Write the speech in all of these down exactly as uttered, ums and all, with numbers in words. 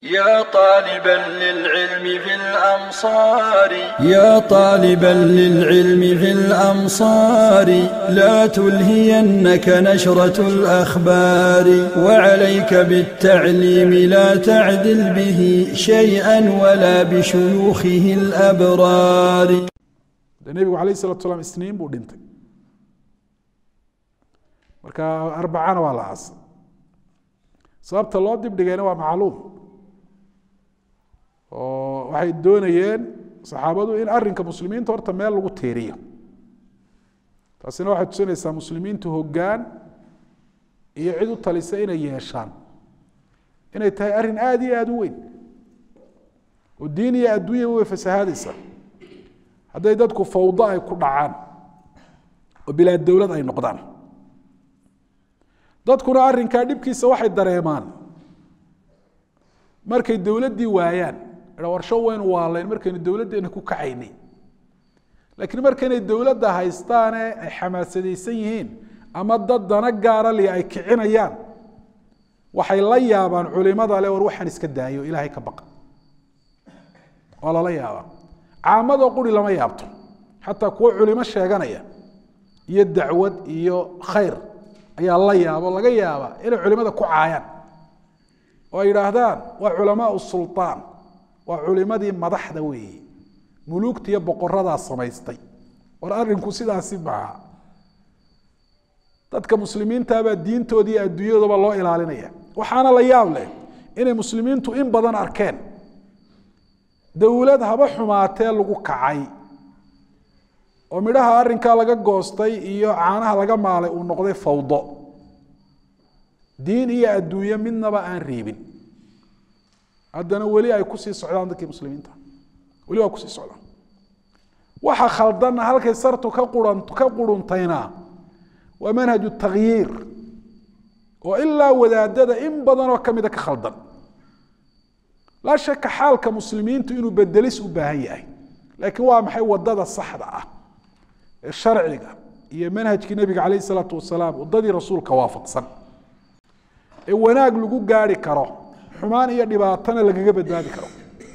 يا طالبا للعلم في الأمصار يا طالبا للعلم في الأمصار لا تلهينك نشرة الأخبار وعليك بالتعليم لا تعدل به شيئا ولا بشيوخه الأبرار. النبي عليه الصلاة والسلام سنين buu dhintay marka arbacana waa la aas sababta loo dib dhigayna waa macluum oo waxay doonayeen saxaabadu in arrinka muslimiinta horta meel lagu teeriyo taasina waxay tusinaysaa muslimiintu hoggaan iyo cid u talisa inay yeeshaan inay tahay arrin aad iyo aad u weyn oo diin iyo adduunya way fasahaadaysa hadday dadku fawdo ay ku dhacaan oo bilaa dowlad ay noqdaan dadkuna arrinkaa dhibkiisa waxay dareemaan markay dowladdii waayaan warsho waynu waalayn markaynu dowladdeena ku kacaynay laakiin markaynay dowladda haystaane ay xamaasadaysan yihiin ama dad dana gaara li ay kicinayaan waxay la yaabaan culimada le war waxaan iska daayo ilaahay ka baqa waa lala yaabaa caamadoo quri lama yaabto xataa kuwo culimo sheeganaya iyo dacwad iyo khayr ayaa la yaabo laga yaabaa inay culimada ku caayaan oo ay yidhaahdaan waa culamaau sulطaan waa culimadii madaxda weeye muluugta iyo boqoradaa samaystay war arrinku sidaasi maaha dadka muslimiintaabaa diintooda iyo adduunyadooba loo ilaalinaya waxaana la yaab leh inay muslimiintu in badan arkeen dowlad haba xumaatee lagu kacay oo midhaha arrinkaa laga goostay iyo caanaha laga maalay uu noqday fawdo diin iyo adduunye midnaba aan reebin haddana weli ay kusii socdaan dadkii muslimiinta weli waa kusii socdaan waxa khaldanna halkay sartu ka quran ka quruntayna waa manhaju takhyiir oo ilaa wadaadada in badan oo kamida ka khaldan laa shaka xaalka muslimiintu inuu bedelis u baahan yahay laakiin waa maxay wadada saxda ah ee sharciga iyo manhajkii nabiga calayhi salaatu wasalaam wadadii rasuulka waafaqsan ee wanaag lagu gaari karo xumaan iyo dhibaatana lagaga badbaadi karo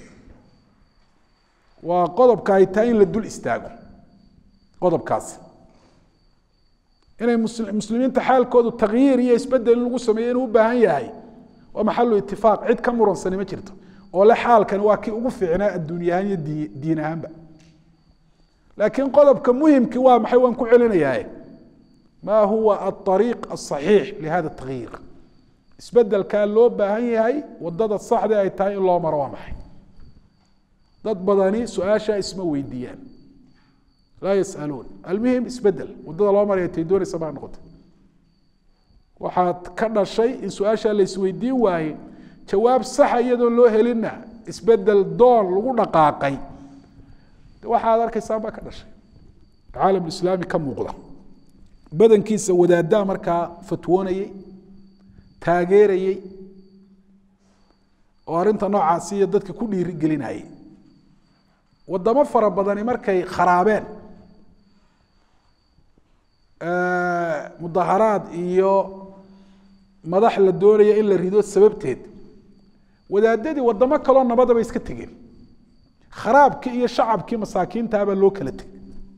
waa qodobka ay tahay in la dul istaago qodobkaasi inay muslimiinta xaalkoodu takhyiir iyo isbedel in lagu sameeyo inuu u baahan yahay waa maxalu itifaaq cid ka muransani ma jirto oo le xaalkan waa kii ugu fiicnaa adduunya ahaan iyo diin ahaanba laakiin qodobka muhimkii waa maxay waan ku celinayaa maa huwa aariiq asaxiix lihada takhyiir isbedelkaa loo baahan yahay wadada saxda ay tahay in loo maro waa maxay dad badani su-aashaa isma weydiiyaan laa yasaluun almuhim isbedel wadada loo maraya tay doonaysa baa noqotay waxaad ka dhashay in su-aashaa la isweydiin waaye jawaab saxa iyadoon loo helinna isbedel doon lagu dhaqaaqay waxaad arkaysaa baa ka dhashay caalam islaami ka muuqda badankiisa wadaaddaa markaa fatwoonayey taageerayey oo arrinta noocaasi iyo dadka ku dhiirigelinayay wadamo fara badani markay kharaabeen mudaharaad iyo madax la doonaya in la rido sababteed wadaadadii wadamo kaloo nabadaba iska tegeen kharaabkii iyo shacabkii masaakiintaabaa loo kala tegay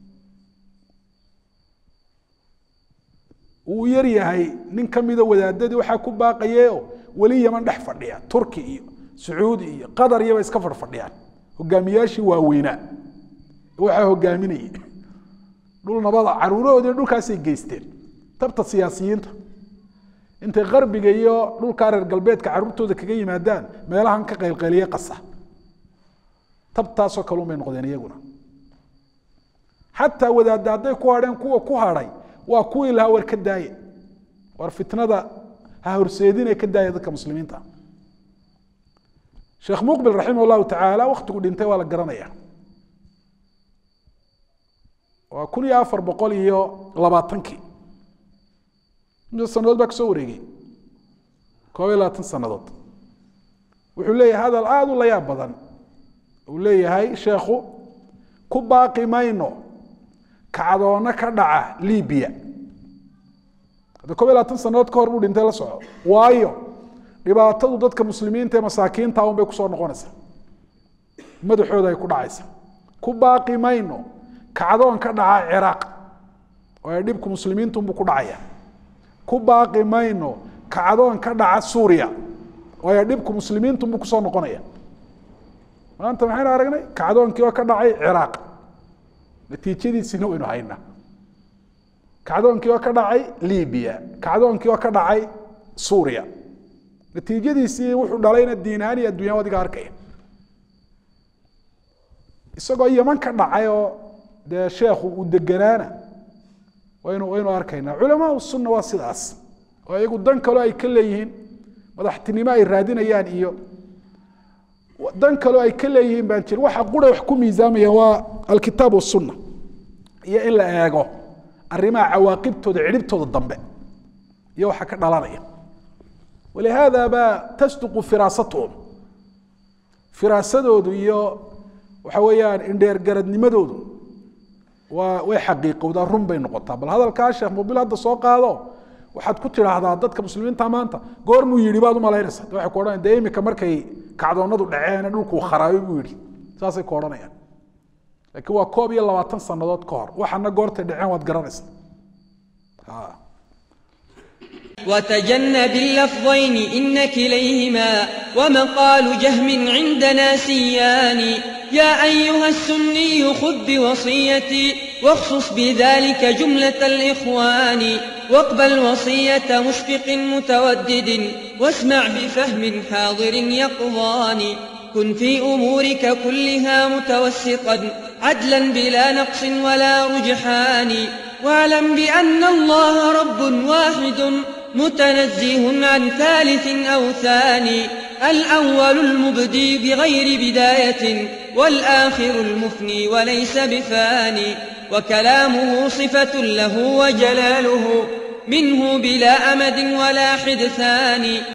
uu yar yahay nin ka mida wadaadadii waxaa ku baaqayeeo weli yaman dhex fadhiya turki iyo sacuudi iyo qatar iyaba iska fadhfadhiyaan hogaamiyaashii waaweynaa waxaa hogaaminayay dhul nabada caruurahoodii dhulkaasay geysteen tabta siyaasiyiinta intay qarbiga iyo dhulkaa reer galbeedka caruurtooda kaga yimaadaan meelahan ka qaylqayliye qasa tabtaasoo kalun bay noqdeen iyaguna xataa wadaadda hadday ku hadheen kuwa ku hadhay waa kuwii lahaa war ka daaye war fitnada ha horseedinee ka daaya dadka muslimiinta sheekh muqbil raximah llahu tacaala waktigu dhintay waa la garanaya waa kun iyo afar boqol iyo labaatankii imsa sanadood baa kasoo wareegay koob iyo labaatan sanadood wuxuu leeyahay hadal aada u layaab badan uu leeyahay sheekhu ku baaqi mayno kacdoona ka dhaca libiya hadda koob iyo labaatan sanadood ka hor buu dhintay la soco waayo dhibaatadu dadka muslimiinta ee masaakiinta un bay kusoo noqonaysaa madaxooda ay ku dhacaysa ku baaqi mayno kacdoon ka dhaca ciraaq oo ay dhibku muslimiintu unbuu ku dhacaya ku baaqi mayno kacdoon ka dhaca suuriya oo ay dhibku muslimiintu unbuu kusoo noqonaya maanta maxaynu aragnay kacdoonkii oo ka dhacay ciraaq natiijadiisina waynu haynaa kacdoonkii oo ka dhacay libiya kacdoonkii oo ka dhacay suuriya natiijadiisii wuxuu dhalayna diin ahaan iyo adduunya adiga arkaya isagoo yaman ka dhacay oo dee sheekhu uu deganaana waynu waynu arkaynaa culamaa sunna waa sidaas oo iyagu dan kaloo ay ka leeyihiin madaxtinimo ay raadinayaan iyo dan kaloo ay ka leeyihiin baan jirin waxa qura wax ku miisaamayaan waa alkitaab wasunna iyo in la eego arrimaha cawaaqibtooda cidhibtooda dambe iyo waxa ka dhalanaya ولهذا با تصدق فراستهم فراسدود iyo waxa weeyaan indheer garadnimadoodu waa way xaqiiqowda run bay noqotaa bal hadalka sheekh mobil hadda soo qaado waxaad ku tiraahdaa dadka muslimiinta maanta goor muu yiri baad u malaynaysaa waxa ku oran deemika markay kacdoonadu dhaceen dhulku kharaabay buu yiri saasay ku oranayaan laakiin waa koob iyo labaatan sanadood ka hor waxana goorta dhaceen waad garanaysaa ha وتجنب اللفظين إن كليهما ومقال جهم عندنا سيان يا أيها السني خذ بوصيتي واخصص بذلك جملة الإخوان واقبل وصية مشفق متودد واسمع بفهم حاضر يقظان كن في أمورك كلها متوسطا عدلا بلا نقص ولا رجحان واعلم بأن الله رب واحد متنزه عن ثالث أو ثاني الأول المبدي بغير بداية والآخر المفني وليس بفاني وكلامه صفة له وجلاله منه بلا أمد ولا حدثان